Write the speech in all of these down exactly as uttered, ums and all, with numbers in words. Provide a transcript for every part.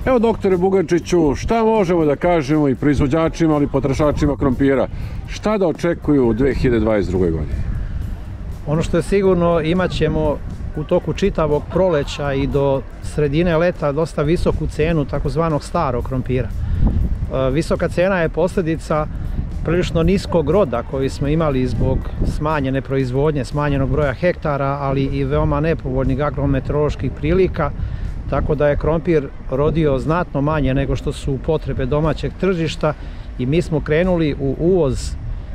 Evo, doktore Bugarčiću, šta možemo da kažemo i proizvođačima, ali i potrošačima krompira? Šta da očekuju u dve hiljade dvadeset drugoj. godini? Ono što je sigurno, imat ćemo u toku čitavog proleća i do sredine leta dosta visoku cenu takozvanog starog krompira. Visoka cena je posljedica prilično niskog roda koji smo imali zbog smanjene proizvodnje, smanjenog broja hektara, ali i veoma nepovoljnih agrometeoroloških prilika, tako da je krompir rodio znatno manje nego što su potrebe domaćeg tržišta i mi smo krenuli u uvoz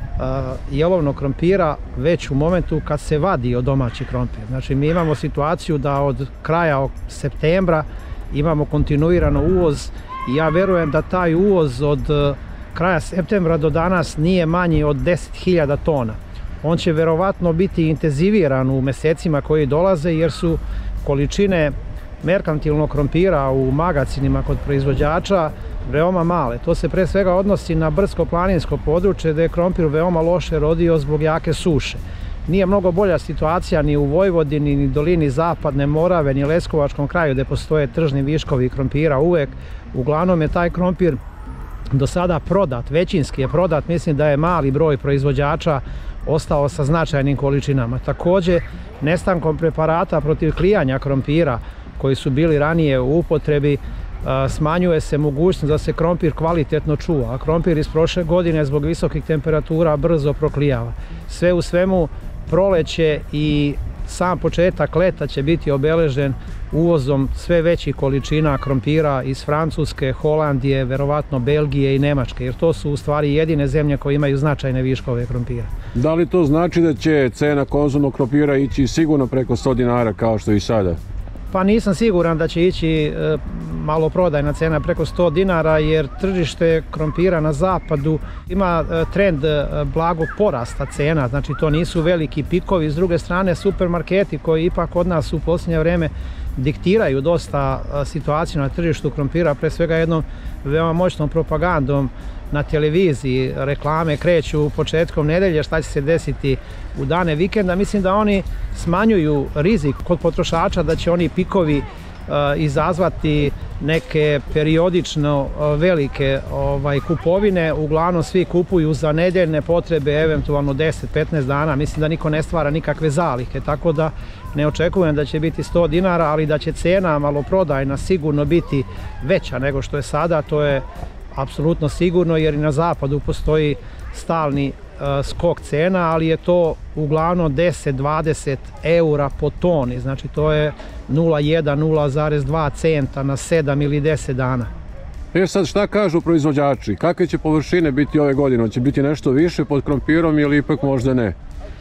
jelovnog krompira već u momentu kad se vadio domaći krompir. Znači, mi imamo situaciju da od kraja septembra imamo kontinuirano uvoz i ja verujem da taj uvoz od kraja septembra do danas nije manji od deset hiljada tona. On će verovatno biti intenziviran u mesecima koji dolaze jer su količine merkantilnog krompira u magacinima kod proizvođača veoma male. To se pre svega odnosi na brdsko-planinsko područje gdje je krompir veoma loše rodio zbog jake suše. Nije mnogo bolja situacija ni u Vojvodini, ni dolini Zapadne Morave, ni Leskovačkom kraju gdje postoje tržni viškovi krompira uvek. Uglavnom je taj krompir do sada prodat, većinski je prodat, mislim da je mali broj proizvođača ostao sa značajnim količinama. Također, nestankom preparata protiv klijanja krompira koji su bili ranije u upotrebi, smanjuje se mogućnost da se krompir kvalitetno čuva, a krompir iz prošle godine zbog visokih temperatura brzo proklijava. Sve u svemu, proleće i sam početak leta će biti obeležen uvozom sve većih količina krompira iz Francuske, Holandije, verovatno Belgije i Nemačke, jer to su u stvari jedine zemlje koje imaju značajne viškove krompira. Da li to znači da će cena konzumnog krompira ići sigurno preko sto dinara kao što je i sada? Pa nisam siguran da će ići maloprodajna cena preko sto dinara jer tržište krompira na zapadu ima trend blagog porasta cena, znači to nisu veliki pikovi. S druge strane, supermarketi koji ipak od nas u posljednje vrijeme diktiraju dosta situaciju na tržištu krompira, pre svega jednom veoma moćnom propagandom na televiziji, reklame kreću početkom nedelje, šta će se desiti u dane vikenda. Mislim da oni smanjuju rizik kod potrošača da će oni pikovi uh, izazvati neke periodično uh, velike ovaj, kupovine. Uglavnom svi kupuju za nedeljne potrebe, eventualno deset do petnaest dana. Mislim da niko ne stvara nikakve zalihe, tako da ne očekujem da će biti sto dinara, ali da će cena maloprodajna sigurno biti veća nego što je sada, to je apsolutno sigurno, jer i na zapadu postoji stalni uh, skok cena, ali je to uglavnom deset do dvadeset eura po toni, znači to je nula zarez jedan do nula zarez dva centa na sedam ili deset dana. E sad, šta kažu proizvođači? Kakve će površine biti ove godine? Će biti nešto više pod krompirom ili ipak možda ne?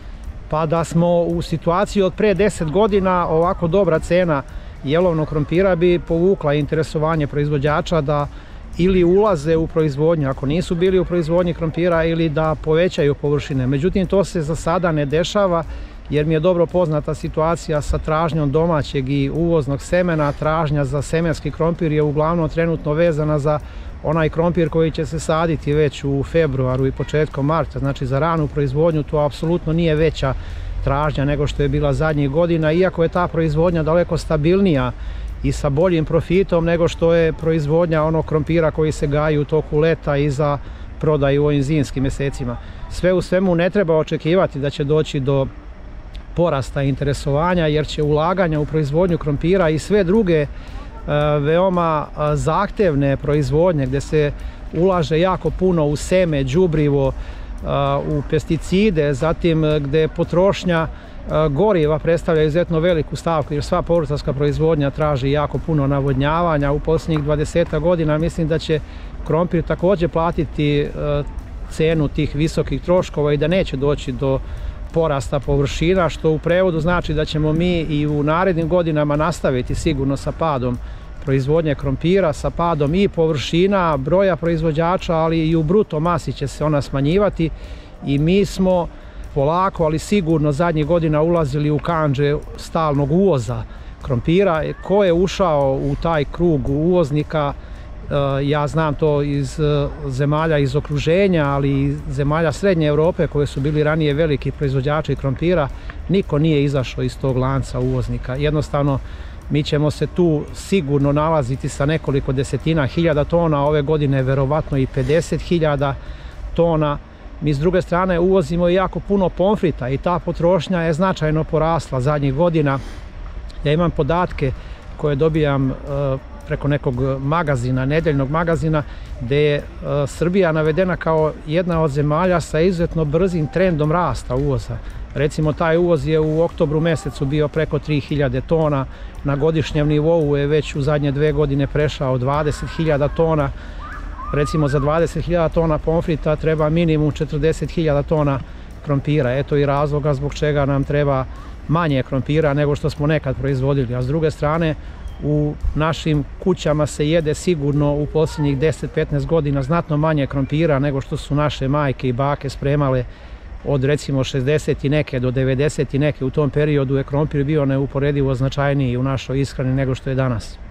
Pa da smo u situaciji od pre deset godina, ovako dobra cena jelovnog krompira bi povukla interesovanje proizvođača da ili ulaze u proizvodnju, ako nisu bili u proizvodnji krompira, ili da povećaju površine. Međutim, to se za sada ne dešava jer mi je dobro poznata situacija sa tražnjom domaćeg i uvoznog semena. Tražnja za semenski krompir je uglavnom trenutno vezana za onaj krompir koji će se saditi već u februaru i početkom marta. Znači, za ranu proizvodnju to apsolutno nije veća tražnja nego što je bila zadnjih godina, iako je ta proizvodnja daleko stabilnija i sa boljim profitom nego što je proizvodnja onog krompira koji se gaji u toku leta i za prodaju u ovim zimskim mjesecima. Sve u svemu ne treba očekivati da će doći do porasta interesovanja jer će ulaganja u proizvodnju krompira i sve druge veoma zahtevne proizvodnje gdje se ulaže jako puno u seme, đubrivo, u pesticide, zatim gdje je potrošnja goriva predstavlja izuzetno veliku stavku jer sva povrtarska proizvodnja traži jako puno navodnjavanja. U posljednjih dvadesetak godina mislim da će krompir također platiti cenu tih visokih troškova i da neće doći do porasta površina, što u prevodu znači da ćemo mi i u narednim godinama nastaviti sigurno sa padom proizvodnje krompira, sa padom i površina, broja proizvođača, ali i u bruto masi će se ona smanjivati i mi smo polako, ali sigurno zadnjih godina ulazili u kandže stalnog uvoza krompira. Ko je ušao u taj krug uvoznika, ja znam to iz zemalja iz okruženja, ali i zemalja Srednje Europe koje su bili ranije veliki proizvođači krompira, niko nije izašao iz tog lanca uvoznika. Jednostavno Mi ćemo se tu sigurno nalaziti sa nekoliko desetina hiljada tona, ove godine verovatno i pedeset hiljada tona. Mi s druge strane uvozimo jako puno pomfrita i ta potrošnja je značajno porasla zadnjih godina. Ja imam podatke koje dobijam preko nekog magazina, nedeljnog magazina, gde je Srbija navedena kao jedna od zemalja sa izuzetno brzim trendom rasta uvoza. Recimo, taj uvoz je u oktobru mesecu bio preko tri hiljade tona, na godišnjem nivou je već u zadnje dve godine prešao dvadeset hiljada tona. Recimo, za dvadeset hiljada tona pomfrita treba minimum četrdeset hiljada tona krompira. Eto i razloga zbog čega nam treba manje krompira nego što smo nekad proizvodili. A s druge strane, u našim kućama se jede sigurno u posljednjih deset do petnaest godina znatno manje krompira nego što su naše majke i bake spremale od recimo šezdeset i neke do devedeset i neke. U tom periodu je krompir bio neuporedivo značajniji u našoj ishrani nego što je danas.